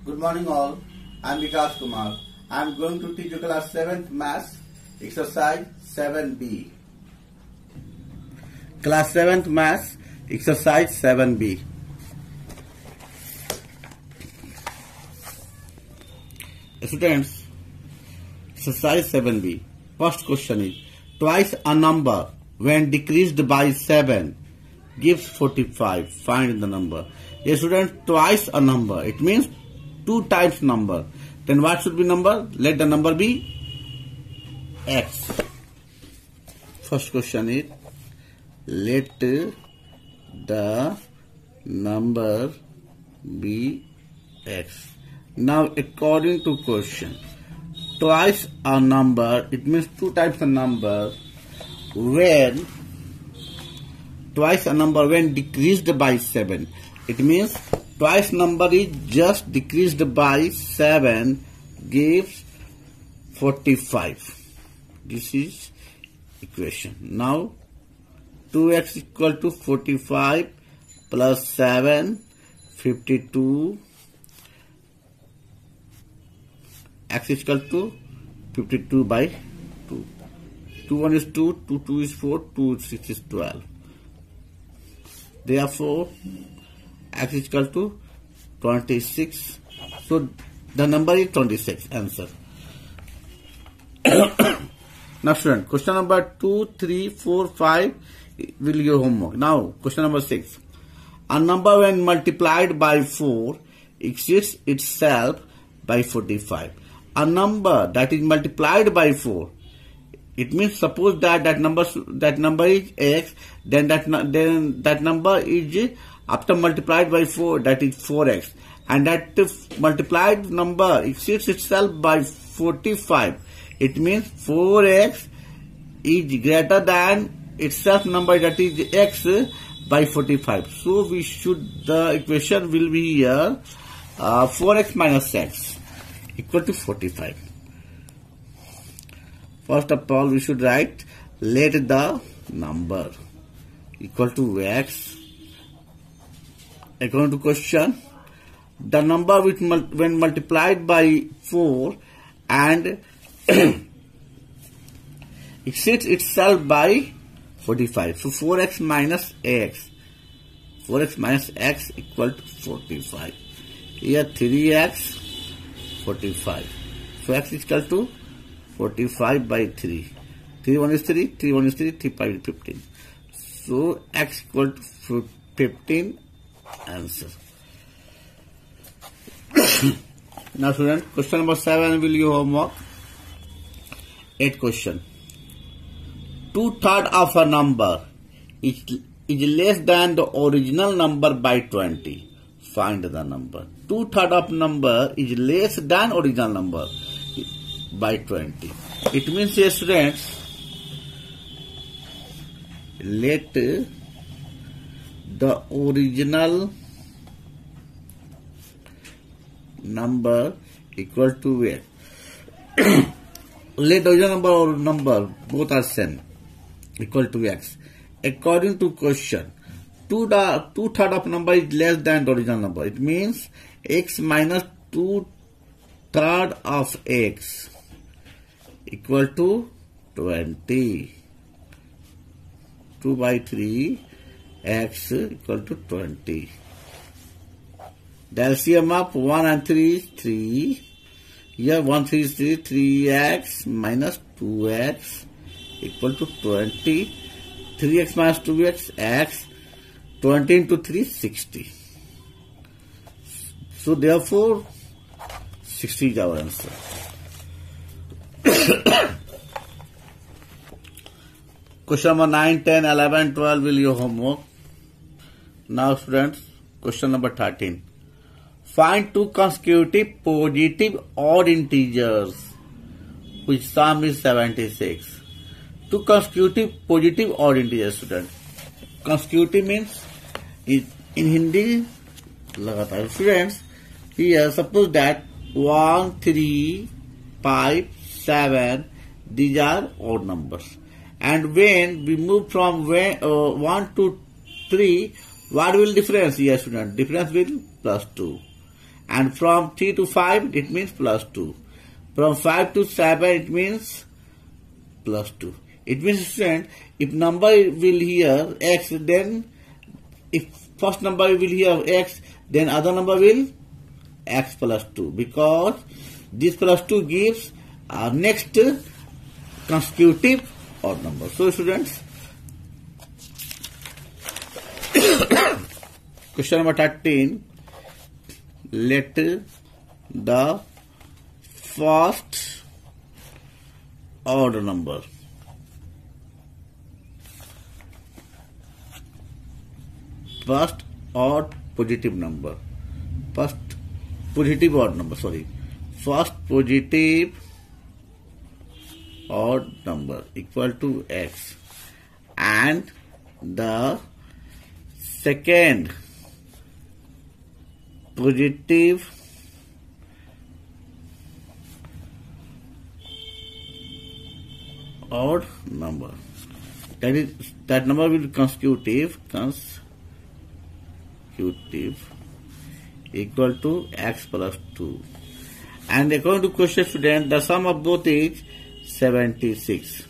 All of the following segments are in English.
Good morning all. I am Vikas Kumar. I am going to teach you class 7th Maths exercise 7B. Class 7th Maths exercise 7B. Students, exercise 7B. First question is, twice a number when decreased by 7 gives 45. Find the number. A student, twice a number. It means 2 times number. Then what should be number? Let the number be x. First question is, let the number be x. Now according to question, twice a number, it means 2 times a number when twice a number when decreased by 7. It means twice number is just decreased by 7 gives 45. This is equation. Now 2x equal to 45 plus 7, 52. X is equal to 52 by 2. 2 1 is 2, 2 2 is 4, 2 6 is 12. Therefore, x is equal to 26. So the number is 26. Answer. Now student, question number 2, 3, 4, 5 will your homework. Now question number 6. A number when multiplied by 4 exceeds itself by 45. A number that is multiplied by 4. It means suppose that number is x, then that number is after multiplied by 4, that is 4x, and that multiplied number exceeds itself by 45. It means 4x is greater than itself number, that is x, by 45. So the equation will be here 4x minus x equal to 45. First of all, we should write let the number equal to x. According to question, the number which when multiplied by 4 and exceeds itself by 45. So 4x minus x. 4x minus x equal to 45. Here 3x 45. So x is equal to 45 by 3. 3 1 is 3, 3 1 is 3, 3 5 is 15. So x equal to 15. Answer. Now student, question number 7 will you homework. 8 question. 2/3 of a number is less than the original number by 20. Find the number. 2/3 of number is less than original number by 20. It means, yes, students, let the original number equal to x. Let the original number both are same equal to x. According to question, 2/3 of number is less than the original number. It means x minus 2/3 of x equal to 20. 2 by 3 x equal to 20. The LCM of 1 and 3 is 3. Here 1 3 is 3. 3x minus 2x equal to 20. 3x minus 2x x. 20 into 3 60. So therefore 60 is our answer. Question number 9, 10, 11, 12 will your homework. Now students, question number 13. Find 2 consecutive positive odd integers which sum is 76. 2 consecutive positive odd integers, student. Consecutive means in Hindi लगातार. Students, here suppose that 1, 3, 5, 7, these are odd numbers. And when we move from 1 to 3, what will difference? Yes, student, difference will +2. And from 3 to 5, it means plus 2. From 5 to 7, it means plus 2. It means, student, if number will hear x, then if first number will hear x, then other number will x plus 2. Because this plus 2 gives our next consecutive odd number. So, students, question number 13. Let the first odd number first odd positive number first positive odd number first positive odd number equal to x, and the second positive odd number, that number will be consecutive equal to x plus 2. And according to question, student, the sum of both is 76.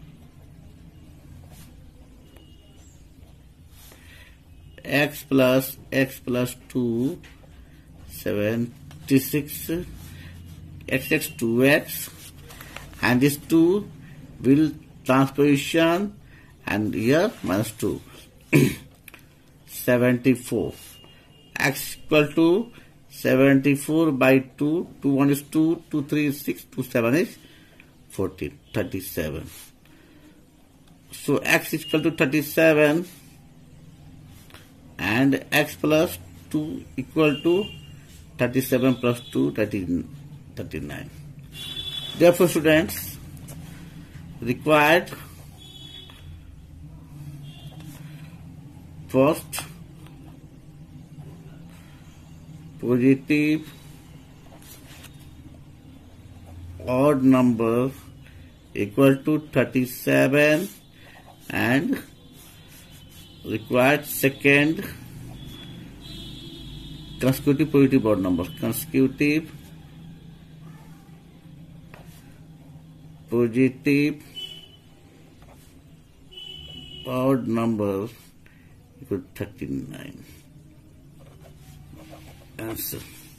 X plus 2, 76, x 2x, and this 2 will transposition, and here minus 2. 74. X equal to 74 by 2. 2 1 is 2, 2 3 is 6, 2 7 is 14, 37. So x is equal to 37, and x plus 2 equal to 37 plus 2, 39. Therefore, students, required first positive odd number equal to 37, and required second consecutive positive odd number, consecutive positive odd number equal to 39. Answer.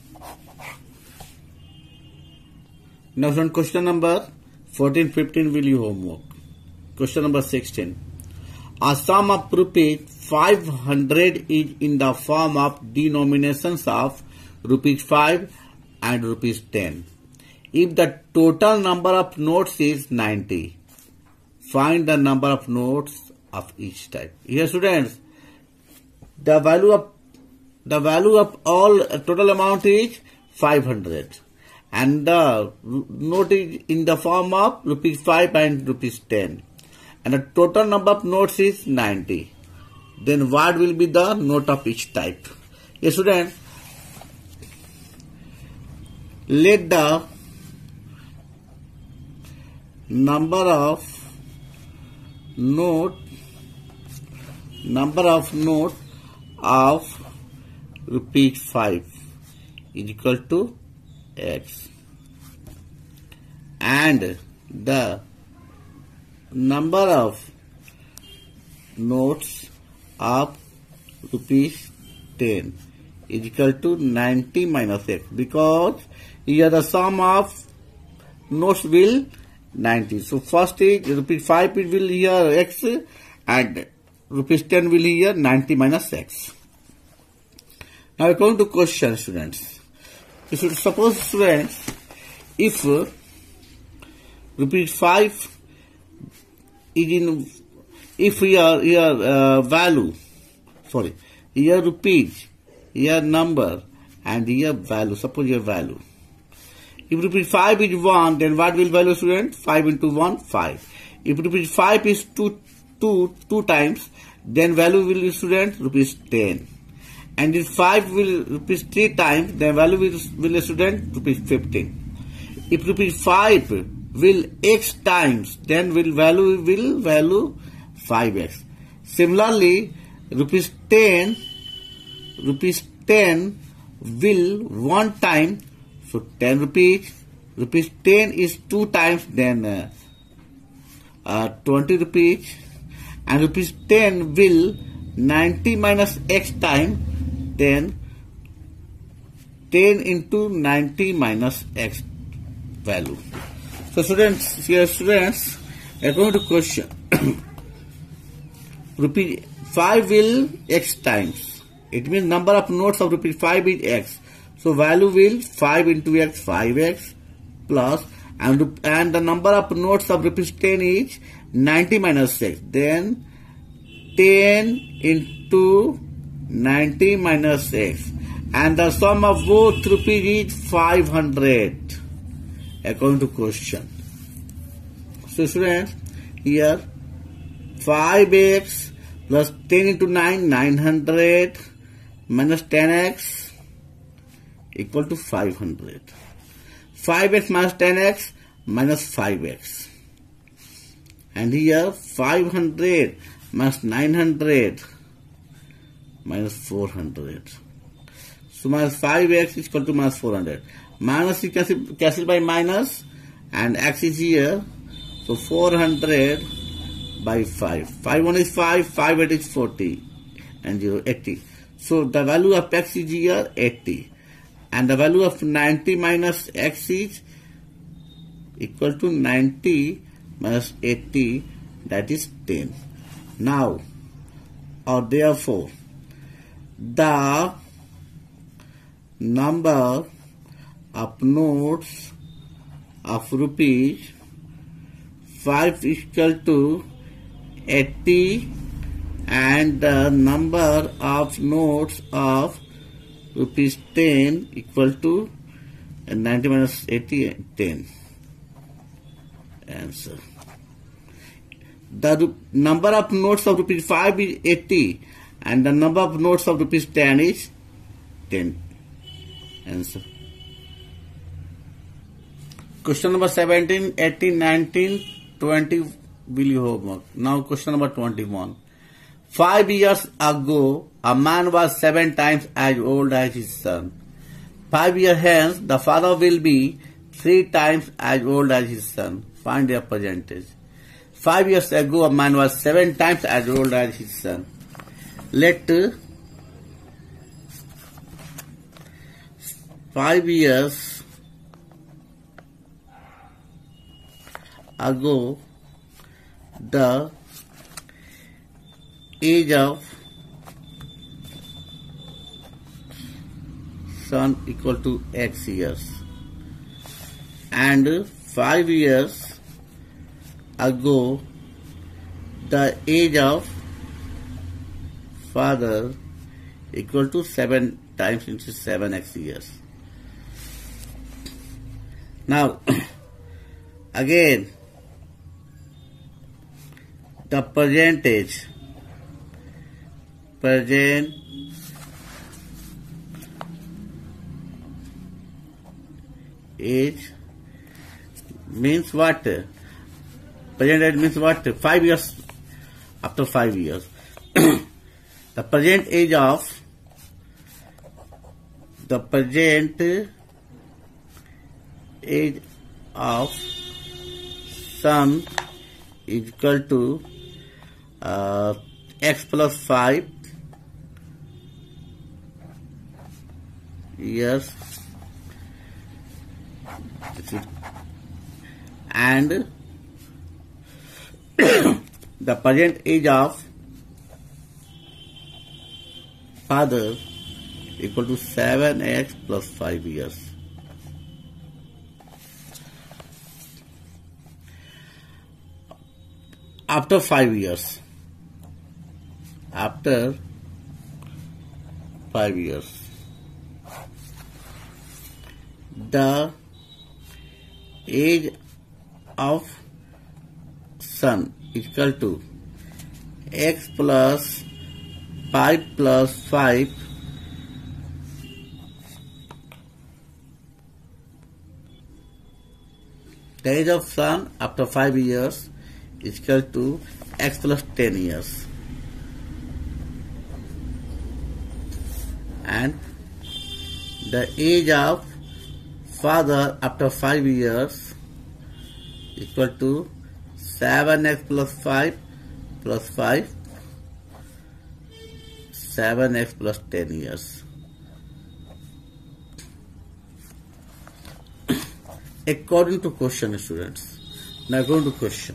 Now, from question number 14, 15 will you homework. Question number 16. A sum of rupees 500 is in the form of denominations of rupees 5 and rupees 10. If the total number of notes is 90, find the number of notes of each type. Here, students, the value of all total amount is 500, and the note is in the form of rupees 5 and rupees 10, and the total number of notes is 90. Then what will be the note of each type? Yes, students, let the number of note of rupees 5 is equal to x, and the number of notes of rupees 10 is equal to 90 minus x, because here the sum of notes will 90. So first is rupees 5 it will here x, and rupees 10 will here 90 minus x. Now we come to question, students. You should suppose, students, if rupees 5 is in, if here value, sorry, here rupees, here number, and here value, suppose here value. If rupees 5 is 1, then what will value, student? 5 into 1, 5. If rupees 5 is 2 times, then value will be, student, rupees 10. And if 5 will rupees 3 times, then value will be, student, rupees 15. If rupees 5 will x times, then value 5x. Similarly, rupees 10 will one time, so 10 rupees. Rupees 10 is 2 times, then 20 rupees. And rupees 10 will 90 minus x time, then 10 into 90 minus x value. So students, here students, according to question, rupee 5 will x times. It means number of notes of rupee 5 is x. So value will 5 into x, 5x plus, and the number of notes of rupees 10 is 90 minus x. Then 10 into 90 minus x. And the sum of both rupees is 500 according to question. So students, here 5x plus 10 into 9, 900 minus 10x equal to 500. 5x minus 10x minus 5x. And here 500 minus 900 minus 400. So minus 5x is equal to minus 400. Minus is cancelled by minus, and x is here. So 400 by 5. 5 1 is 5, 5 8 is 40, and 0 80. So the value of x is here 80. And the value of 90 minus x is equal to 90 minus 80, that is 10. Now, or therefore, the number of notes of rupees 5 is equal to 80, and the number of notes of rupees 10 equal to 90 minus 80, 10. Answer. The number of notes of rupees 5 is 80, and the number of notes of rupees 10 is 10. Answer. Question number 17, 18, 19, 20 will you homework. Now question number 21. 5 years ago, a man was 7 times as old as his son. 5 years hence, the father will be 3 times as old as his son. Find their percentage. 5 years ago, a man was 7 times as old as his son. Let 5 years ago, the age of son equal to x years, and 5 years ago the age of father equal to 7 times into 7x years. Now again the percentage age means what? Present age means what? 5 years after 5 years. The present age of son is equal to x plus 5 years, and the present age of father equal to 7x plus 5 years. After 5 years, the age of son is equal to x plus 5 plus 5 the age of son after 5 years is equal to x plus 10 years, the age of father after 5 years equal to 7x plus 5 plus 5, 7x plus 10 years. According to question, students. Now going to question.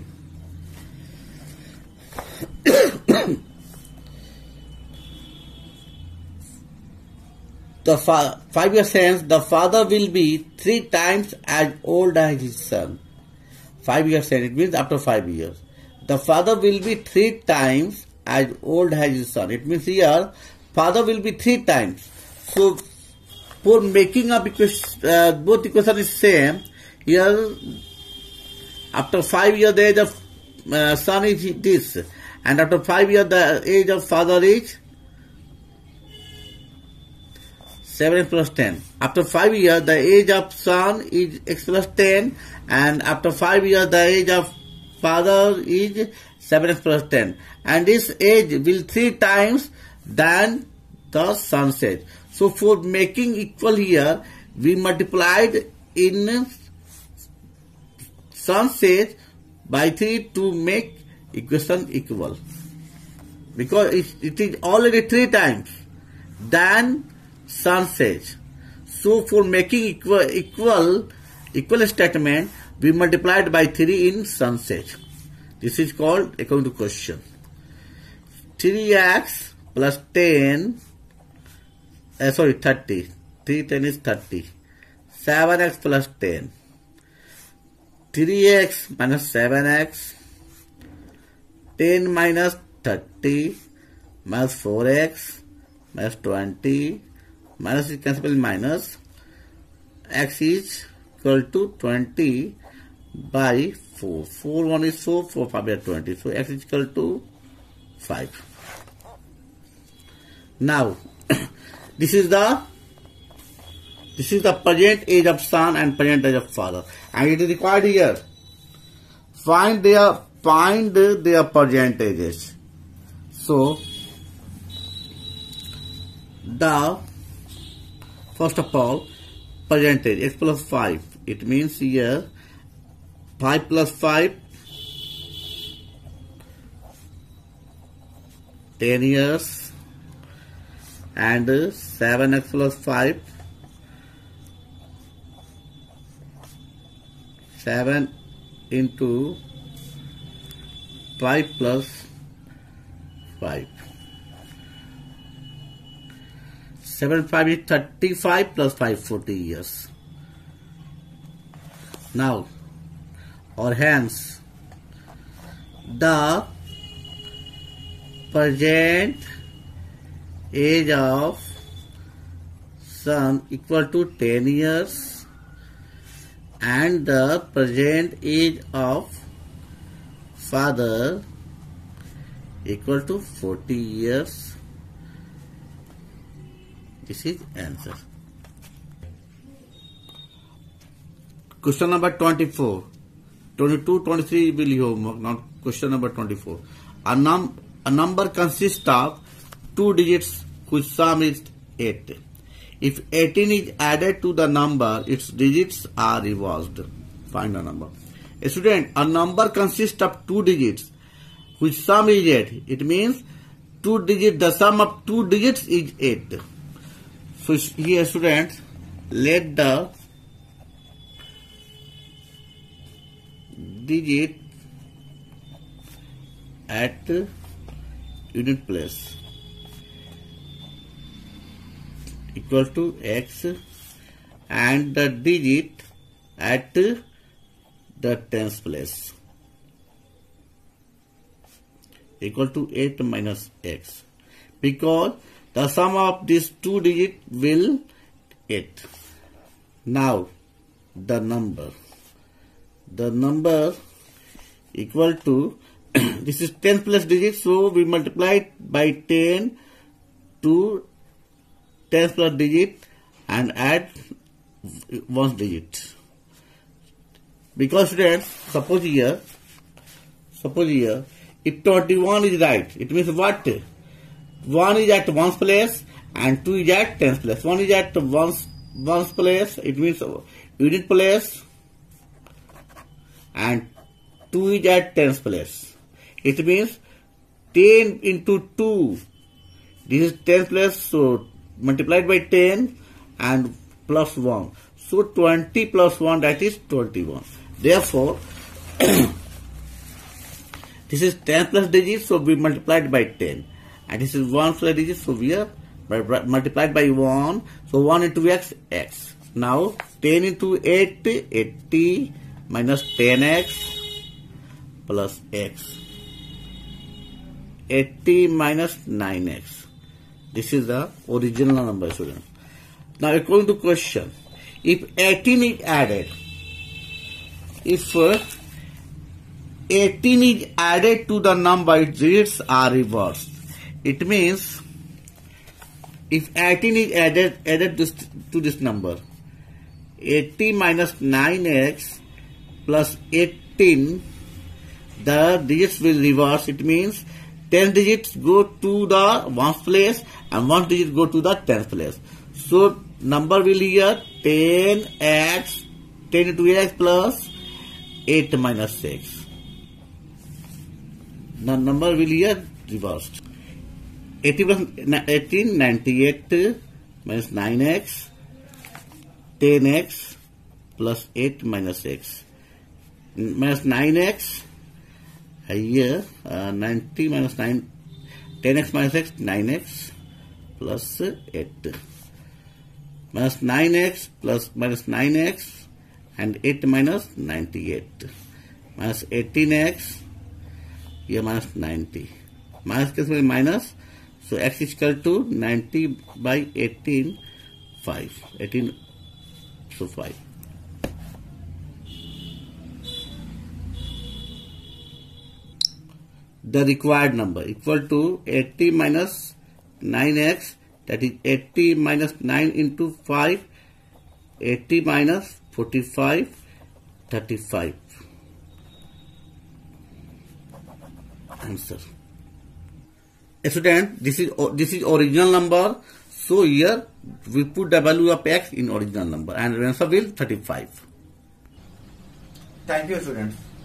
The 5 years hence, the father will be 3 times as old as his son. 5 years hence, it means after 5 years. The father will be 3 times as old as his son. It means here, father will be 3 times. So, for making up both equation is same. Here, after 5 years, the age of son is this. And after 5 years, the age of father is 7 plus 10. After 5 years, the age of son is x plus 10. And after 5 years, the age of father is 7x plus 10. And this age will 3 times than the son's age. So for making equal here, we multiplied in son's age by 3 to make equation equal. Because it is already 3 times than son's age. So for making equal statement, we multiplied by 3 in son's age. This is called according to question. 3x plus 10, 30. 3 10 is 30. 7x plus 10. 3x minus 7x. 10 minus 30 minus 4x minus 20 minus is cancelled minus. X is equal to 20 by 4. 4 1 is 4, 4 5 is 20. So x is equal to 5. Now this is the present age of son and present age of father, and it is required here. Find their present ages. So the first of all, present age x plus 5. It means here 5 plus 5, 10 years, and 7x plus 5, 7 into 5 plus 5. 7 5 is 35 plus 5, 40 years. Now, or hence, the present age of son equal to 10 years and the present age of father equal to 40 years. This is answer. Question number 24. 22, 23 will be homework. Now question number 24. A number consists of 2 digits whose sum is 8. If 18 is added to the number, its digits are reversed. Find the number. A student, a number consists of 2 digits whose sum is 8. It means 2 digits, the sum of 2 digits is 8. So here students, let the digit at unit place equal to x and the digit at the tens place equal to 8 minus x, because the sum of these 2 digits will 8. Now the number equal to this is 10 plus digits, so we multiply it by 10 to 10 plus digit and add 1 digit. Because students, suppose here if 21 is right, it means what? 1 is at 1's place and 2 is at 10's place. 1 is at 1's ones place, it means unit place, and 2 is at tens place. It means 10 into 2. This is 10 place, so multiplied by 10 and plus 1. So 20 plus 1, that is 21. Therefore, this is 10 plus digits, so we multiplied by 10. And this is 1 plus digit, so we are multiplied by 1. So 1 into x, x. Now 10 into 8, 80 minus 10x plus x. 80 minus 9x. This is the original number, students. Now according to question, if 18 is added, if 18 is added to the number, its digits are reversed. It means if 18 is added to this number, 80 minus 9x plus 18, the digits will reverse. It means 10 digits go to the ones place and 1 digit go to the tens place. So number will here 10x, 10 into x plus 8 minus 6. The number will here reversed. 18, 98 minus 9x, 10x plus 8 minus x. Minus 9x, here 90 minus 9, 10x minus x, 9x plus 8. Minus 9x plus minus 9x and 8 minus 98. Minus 18x, here minus 90. Minus cancel minus, so x is equal to 90 by 18, 5. 18, so 5. The required number equal to 80 minus 9x, that is 80 minus 9 into 5, 80 minus 45, 35. Answer. Student, this is original number, so here we put the value of x in original number and answer will 35. Thank you, students.